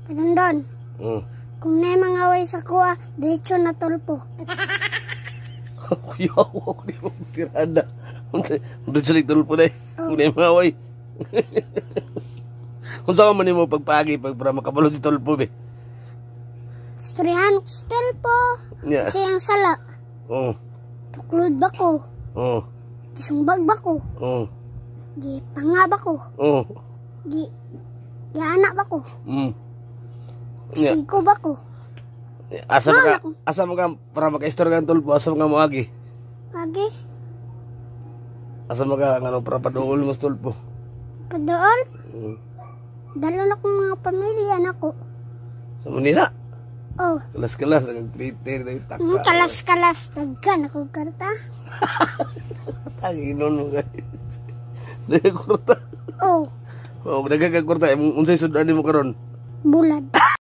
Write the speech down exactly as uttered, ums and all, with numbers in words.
Panundon. Oh. Kung na mga way sa kuha, diretso na tulpo. Kuya, ako di mo tirada. Unta sulit tulpo na eh. Kung na yung mga way. Kung saan man mo pagpagi, pag para makabalot si tulpo be. Storyahan ko sa tulpo. Yeah. Kasi ang sala. Oh. Tuklod ba ko? Oh. Gisumbag ba ko? Oh. Gi pangaba ko? Oh. Gi gi anak ba ko? Mm. Yeah. Siko ba ko? Asa mo ka, asa mo ka, para maka-istorya ka tulpo, asa mo ka mo agi? Agi? Asa mo ka, ano, para paduol mo sa tulpo? Padool? Mm. Dalo na kong mga pamilya na ko. Sa Manila? Oh. Kalas-kalas, nag-creator, nag-taka. Mm, kalas-kalas. Daggan ako karta. Tanginon mo kayo. Nagkakurta. Oh. Oh, nagkakurta. Unsay sudan mo karon? Bulad.